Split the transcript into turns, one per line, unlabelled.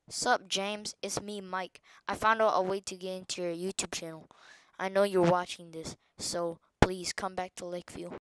Sup, James? It's me, Mike. I found out a way to get into your YouTube channel. I know you're watching this, so please come back to Lakeview.